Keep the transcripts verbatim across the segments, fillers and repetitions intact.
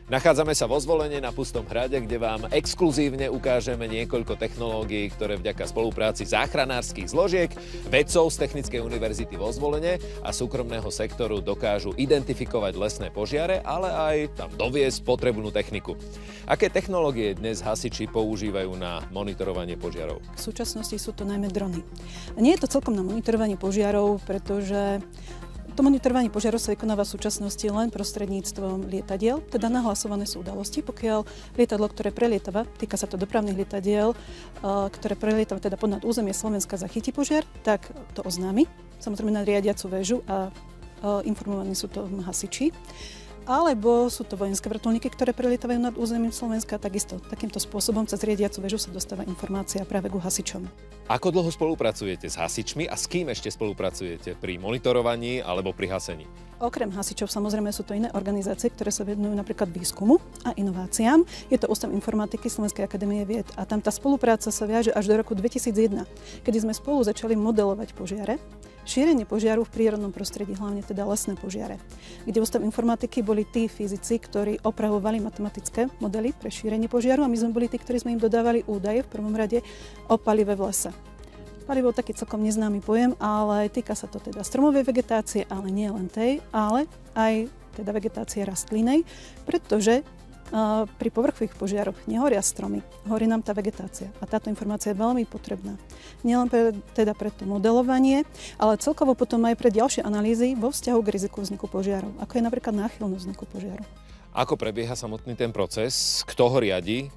Nachádzame sa vo Zvolene na Pustom hrade, kde vám exkluzívne ukážeme niekoľko technológií, ktoré vďaka spolupráci záchranárskych zložiek, vedcov z Technickej univerzity vo Zvolene a súkromného sektoru dokážu identifikovať lesné požiare, ale aj tam doviesť potrebnú techniku. Aké technológie dnes hasiči používajú na monitorovanie požiarov? V súčasnosti sú to najmä drony. A nie je to celkom na monitorovanie požiarov, pretože to monitorovanie požiarov sa vykonáva v súčasnosti len prostredníctvom lietadiel, teda nahlasované sú udalosti. Pokiaľ lietadlo, ktoré prelietava, týka sa to dopravných lietadiel, ktoré prelietava teda ponad územie Slovenska, zachytí požiar, tak to oznámi, samozrejme na riadiacu väžu a informovaní sú to hasiči. Alebo sú to vojenské vrtuľníky, ktoré prelietavajú nad územím Slovenska. Takisto takýmto spôsobom cez riadiacu väžu sa dostáva informácia práve ku hasičom. Ako dlho spolupracujete s hasičmi a s kým ešte spolupracujete pri monitorovaní alebo pri hasení? Okrem hasičov samozrejme sú to iné organizácie, ktoré sa venujú napríklad výskumu a inováciám. Je to Ústav informatiky Slovenskej akadémie vied a tam tá spolupráca sa viaže až do roku dvetisícjeden, kedy sme spolu začali modelovať požiare. Šírenie požiaru v prírodnom prostredí, hlavne teda lesné požiare, kde Ústav informatiky boli tí fyzici, ktorí opravovali matematické modely pre šírenie požiaru a my sme boli tí, ktorí sme im dodávali údaje v prvom rade o palive v lese. Palivo je taký celkom neznámy pojem, ale týka sa to teda stromovej vegetácie, ale nie len tej, ale aj teda vegetácie rastlinej, pretože Uh, pri povrchových požiaroch nehoria stromy, horí nám tá vegetácia a táto informácia je veľmi potrebná. Nielen pre, teda pre to modelovanie, ale celkovo potom aj pre ďalšie analýzy vo vzťahu k riziku vzniku požiarov, ako je napríklad náchylnosť vzniku požiaru. Ako prebieha samotný ten proces, kto ho riadi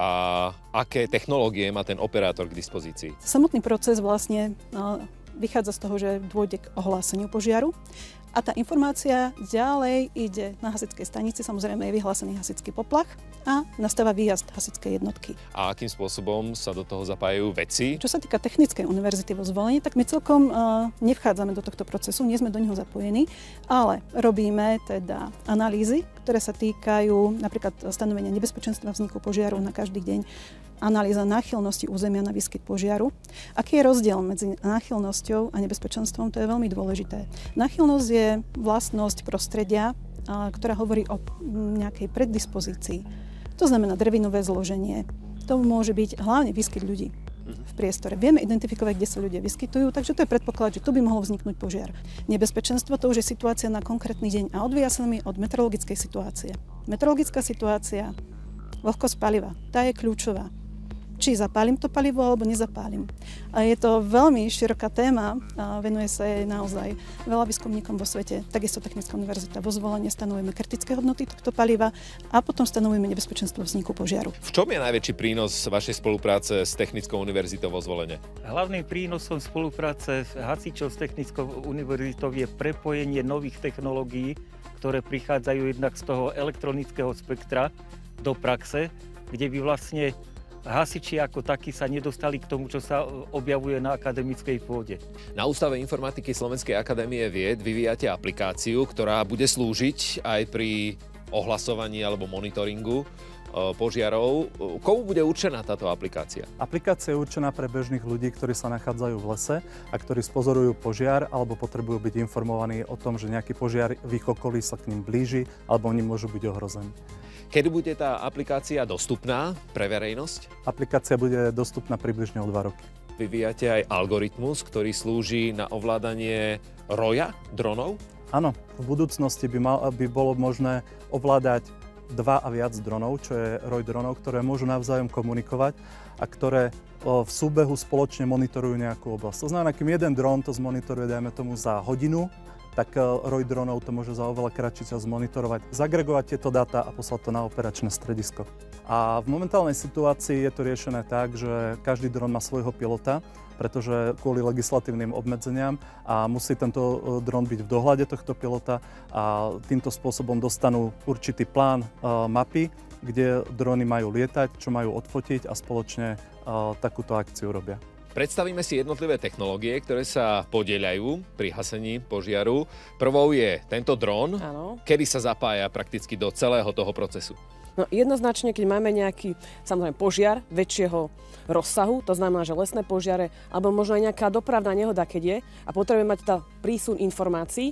a aké technológie má ten operátor k dispozícii? Samotný proces vlastne uh, vychádza z toho, že dôjde k ohláseniu požiaru. A tá informácia ďalej ide na hasičskej stanici, samozrejme je vyhlásený hasičský poplach a nastáva výjazd hasičskej jednotky. A akým spôsobom sa do toho zapájajú vedci? Čo sa týka Technickej univerzity vo Zvolene, tak my celkom uh, nevchádzame do tohto procesu, nie sme do neho zapojení, ale robíme teda analýzy, ktoré sa týkajú napríklad stanovenia nebezpečenstva vzniku požiaru na každý deň, analýza náchylnosti územia na výskyt požiaru. Aký je rozdiel medzi náchylnosťou a nebezpečenstvom, to je veľmi dôležité. Náchylnosť je vlastnosť prostredia, ktorá hovorí o nejakej predispozícii. To znamená drevinové zloženie. To môže byť hlavne výskyt ľudí v priestore. Vieme identifikovať, kde sa ľudia vyskytujú, takže to je predpoklad, že tu by mohol vzniknúť požiar. Nebezpečenstvo to už je situácia na konkrétny deň a odvíja sa mi od meteorologickej situácie. Meteorologická situácia, vlhkosť paliva, tá je kľúčová. Či zapálim to palivo, alebo nezapálim. A je to veľmi široká téma a venuje sa jej naozaj veľa výskumníkom vo svete. Takisto Technická univerzita vo Zvolene stanovujeme kritické hodnoty tohto paliva a potom stanovujeme nebezpečenstvo vzniku požiaru. V čom je najväčší prínos vašej spolupráce s Technickou univerzitou vo Zvolene? Hlavným prínosom spolupráce hasičov s Technickou univerzitou je prepojenie nových technológií, ktoré prichádzajú jednak z toho elektronického spektra do praxe, kde by vlastne hasiči ako takí sa nedostali k tomu, čo sa objavuje na akademickej pôde. Na Ústave informatiky Slovenskej akadémie vied vyvíjate aplikáciu, ktorá bude slúžiť aj pri ohlasovaní alebo monitoringu požiarov. Komu bude určená táto aplikácia? Aplikácia je určená pre bežných ľudí, ktorí sa nachádzajú v lese a ktorí spozorujú požiar alebo potrebujú byť informovaní o tom, že nejaký požiar v ich okolí sa k ním blíži alebo oni môžu byť ohrození. Kedy bude tá aplikácia dostupná pre verejnosť? Aplikácia bude dostupná približne o dva roky. Vyvíjate aj algoritmus, ktorý slúži na ovládanie roja dronov? Áno, v budúcnosti by, mal, by bolo možné ovládať dva a viac dronov, čo je roj dronov, ktoré môžu navzájom komunikovať a ktoré v súbehu spoločne monitorujú nejakú oblasť. To znamená, kým jeden dron to zmonitoruje, dajme tomu za hodinu, tak roj dronov to môže za oveľa kratší čas monitorovať, zagregovať tieto dáta a poslať to na operačné stredisko. A v momentálnej situácii je to riešené tak, že každý dron má svojho pilota, pretože kvôli legislatívnym obmedzeniam a musí tento dron byť v dohľade tohto pilota a týmto spôsobom dostanú určitý plán mapy, kde drony majú lietať, čo majú odfotiť a spoločne takúto akciu robia. Predstavíme si jednotlivé technológie, ktoré sa podieľajú pri hasení požiaru. Prvou je tento dron, Áno. Kedy sa zapája prakticky do celého toho procesu. No jednoznačne, keď máme nejaký samozrejme požiar väčšieho rozsahu, to znamená, že lesné požiare, alebo možno aj nejaká dopravná nehoda, keď je, a potrebujeme mať teda prísun informácií,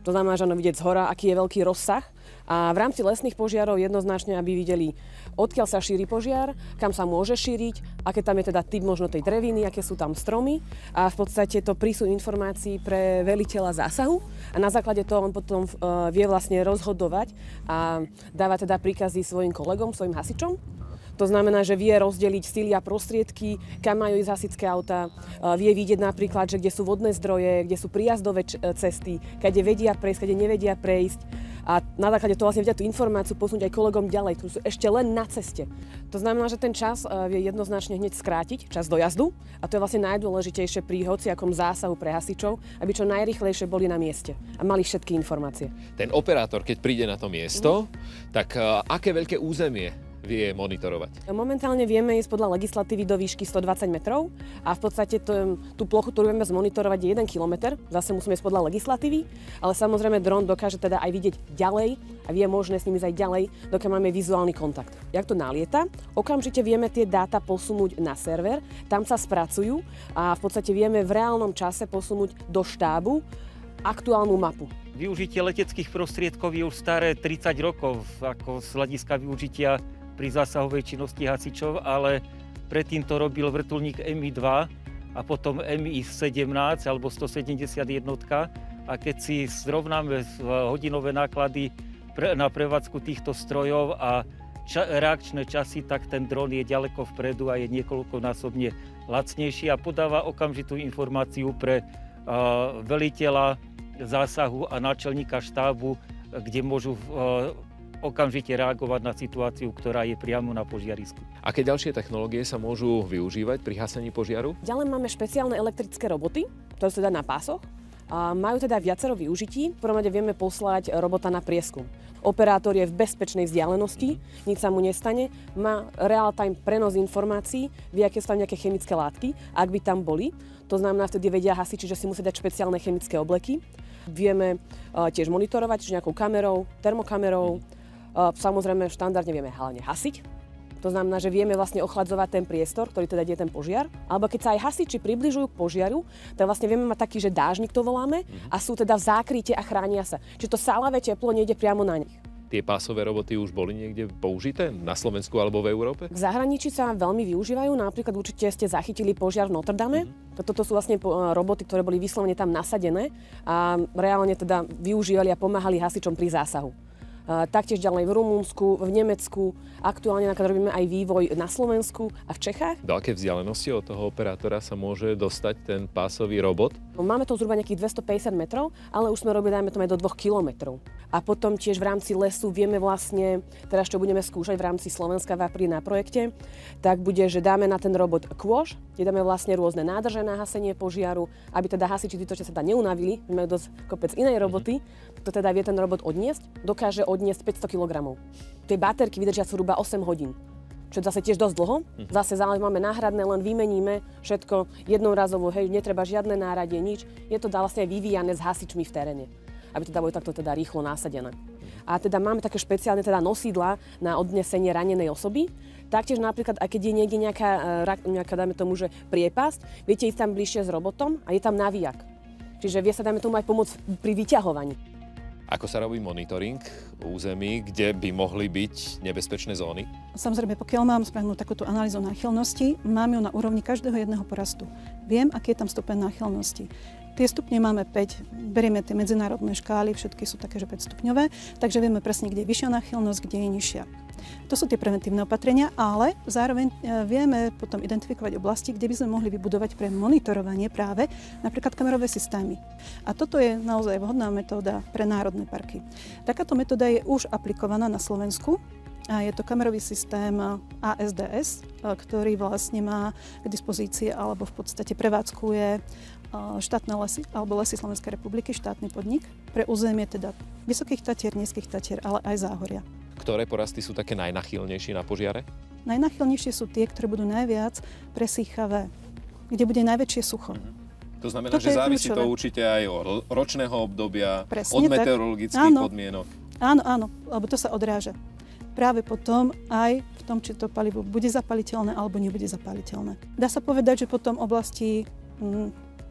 To znamená, že áno, vidieť zhora, aký je veľký rozsah. A v rámci lesných požiarov jednoznačne, aby videli, odkiaľ sa šíri požiar, kam sa môže šíriť, aké tam je teda typ možno tej dreviny, aké sú tam stromy. A v podstate to prísú informácií pre veliteľa zásahu. A na základe toho on potom uh, vie vlastne rozhodovať a dáva teda príkazy svojim kolegom, svojim hasičom. To znamená, že vie rozdeliť síly a prostriedky, kam majú ísť hasičské autá. Vie vidieť napríklad, že kde sú vodné zdroje, kde sú príjazdové cesty, kade vedia prejsť, kade nevedia prejsť. A na základe toho vlastne vedia tú informáciu posunúť aj kolegom ďalej, ktorí sú ešte len na ceste. To znamená, že ten čas vie jednoznačne hneď skrátiť, čas dojazdu. A to je vlastne najdôležitejšie pri hociakom zásahu pre hasičov, aby čo najrýchlejšie boli na mieste a mali všetky informácie. Ten operátor, keď príde na to miesto, mm. tak uh, aké veľké územie vie monitorovať? Momentálne vieme ísť podľa legislatívy do výšky stodvadsať metrov a v podstate to, tú plochu, ktorú vieme zmonitorovať, je jeden kilometr. Zase musíme ísť podľa legislatívy, ale samozrejme dron dokáže teda aj vidieť ďalej a vie možné s nimi ísť aj ďalej, dokiaľ máme vizuálny kontakt. Jak to nalieta, okamžite vieme tie dáta posunúť na server, tam sa spracujú a v podstate vieme v reálnom čase posunúť do štábu aktuálnu mapu. Využitie leteckých prostriedkov je už staré tridsať rokov ako z hľadiska využitia pri zásahovej činnosti hasičov, ale predtým to robil vrtuľník em í dva a potom em í sedemnásť alebo stosedemdesiatjeden. A keď si zrovnáme hodinové náklady na prevádzku týchto strojov a ča- reakčné časy, tak ten dron je ďaleko vpredu a je niekoľkonásobne lacnejší a podáva okamžitú informáciu pre uh, veliteľa zásahu a náčelníka štábu, kde môžu uh, okamžite reagovať na situáciu, ktorá je priamo na požiarisku. Aké ďalšie technológie sa môžu využívať pri hasení požiaru? Ďalej máme špeciálne elektrické roboty, ktoré sú teda na pásoch. A majú teda viacero využití. V prvom rade vieme poslať robota na prieskum. Operátor je v bezpečnej vzdialenosti, nič sa mu nestane, má real-time prenos informácií, vie, aké sú tam nejaké chemické látky, ak by tam boli. To znamená, vtedy vedia hasiči, že si musí dať špeciálne chemické obleky. Vieme uh, tiež monitorovať, čiže nejakou kamerou, termokamerou. Samozrejme, štandardne vieme hlavne hasiť. To znamená, že vieme vlastne ochladzovať ten priestor, ktorý teda je ten požiar. Alebo keď sa aj hasiči približujú k požiaru, tak vlastne vieme mať taký, že dážnik to voláme a sú teda v zákryte a chránia sa. Čiže to sálavé teplo nejde priamo na nich. Tie pásové roboty už boli niekde použité? Na Slovensku alebo v Európe? V zahraničí sa veľmi využívajú. Napríklad určite ste zachytili požiar v Notre Dame. Mm-hmm. Toto sú vlastne roboty, ktoré boli vyslovene tam nasadené a reálne teda využívali a pomáhali hasičom pri zásahu. Taktiež ďalej v Rumunsku, v Nemecku. Aktuálne robíme aj vývoj na Slovensku a v Čechách. Do aké vzdialenosti od toho operátora sa môže dostať ten pásový robot? Máme to zhruba nejakých dvestopäťdesiat metrov, ale už sme robili, dajme tomu, aj do dvoch kilometrov. A potom tiež v rámci lesu vieme vlastne, teraz čo budeme skúšať v rámci Slovenska v apríli na projekte, tak bude, že dáme na ten robot kôž, kde dáme vlastne rôzne nádrže na hasenie požiaru, aby teda hasiči títo, čo sa teda neunavili, majú dosť kopec inej roboty, to teda vie ten robot odniesť, dokáže odniesť päťsto kilogramov. Tie baterky vydržia zhruba osem hodín, čo je zase tiež dosť dlho. Zase máme náhradné, len vymeníme všetko jednorazovo, hej, netreba žiadne náradie, nič. Je to vlastne vyvíjane s hasičmi v teréne, aby teda boli takto teda rýchlo násadené. A teda máme také špeciálne teda nosídla na odnesenie ranenej osoby. Taktiež napríklad, aj keď je niekde nejaká, nejaká dáme tomu, že priepasť, viete ísť tam bližšie s robotom a je tam navíjak. Čiže vie sa, dáme tomu, aj pomôcť pri vyťahovaní. Ako sa robí monitoring území, kde by mohli byť nebezpečné zóny? Samozrejme, pokiaľ mám spravenú takúto analýzu náchylnosti, mám ju na úrovni každého jedného porastu. Viem, aký je tam stupeň náchylnosti. Tie stupne máme päť, berieme tie medzinárodné škály, všetky sú také, že päťstupňové, takže vieme presne, kde je vyššia náchylnosť, kde je nižšia. To sú tie preventívne opatrenia, ale zároveň vieme potom identifikovať oblasti, kde by sme mohli vybudovať pre monitorovanie práve napríklad kamerové systémy. A toto je naozaj vhodná metóda pre národné parky. Takáto metóda je už aplikovaná na Slovensku. A je to kamerový systém á es dé es, ktorý vlastne má k dispozícii alebo v podstate prevádzkuje štátne lesy alebo Lesy Slovenskej republiky, štátny podnik, pre územie teda Vysokých Tatier, Nízkych Tatier, ale aj Záhoria. Ktoré porasty sú také najnachylnejšie na požiare? Najnachylnejšie sú tie, ktoré budú najviac presýchavé, kde bude najväčšie sucho. Mm-hmm. To znamená, Toto že závisí kľúčové. to určite aj od ročného obdobia, Presne od tak. meteorologických Áno. podmienok. Áno, áno, lebo to sa odráža. Práve potom aj v tom, či to palivo bude zapaliteľné alebo nebude zapaliteľné. Dá sa povedať, že potom oblasti hm,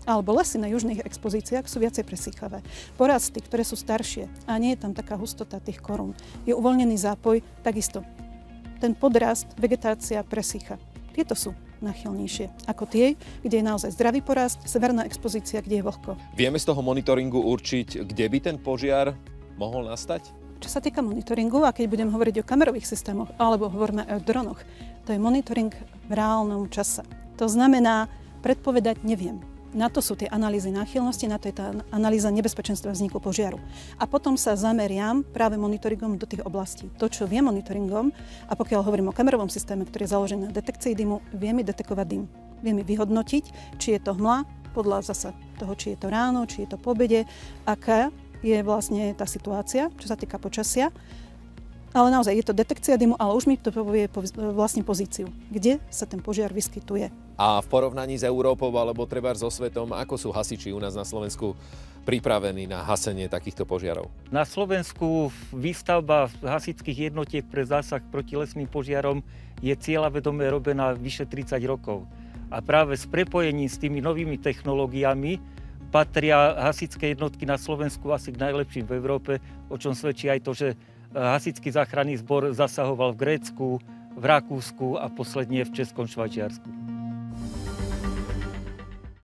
alebo lesy na južných expozíciách sú viacej presýchavé. Porasty, ktoré sú staršie a nie je tam taká hustota tých korún, je uvoľnený zápoj, takisto ten podrast, vegetácia presýcha. Tieto sú náchylnejšie ako tie, kde je naozaj zdravý porast, severná expozícia, kde je vlhko. Vieme z toho monitoringu určiť, kde by ten požiar mohol nastať? Čo sa týka monitoringu, a keď budem hovoriť o kamerových systémoch alebo hovoríme o dronoch, to je monitoring v reálnom čase. To znamená, predpovedať neviem. Na to sú tie analýzy náchylnosti, na to je tá analýza nebezpečenstva vzniku požiaru. A potom sa zameriam práve monitoringom do tých oblastí. To, čo viem monitoringom, a pokiaľ hovorím o kamerovom systéme, ktorý je založený na detekcii dymu, vieme detekovať dym. Vieme vyhodnotiť, či je to hmla, podľa zasa toho, či je to ráno, či je to po obede, aká je vlastne tá situácia, čo sa týka počasia. Ale naozaj je to detekcia dymu, ale už mi to povie vlastne pozíciu, kde sa ten požiar vyskytuje. A v porovnaní s Európou alebo trebárs so svetom, ako sú hasiči u nás na Slovensku pripravení na hasenie takýchto požiarov? Na Slovensku výstavba hasičských jednotiek pre zásah proti lesným požiarom je cieľavedome robená vyše tridsať rokov. A práve s prepojením s tými novými technológiami patria hasičské jednotky na Slovensku asi k najlepším v Európe, o čom svedčí aj to, že hasičský záchranný zbor zasahoval v Grécku, v Rakúsku a posledne v Českom Švajčiarsku.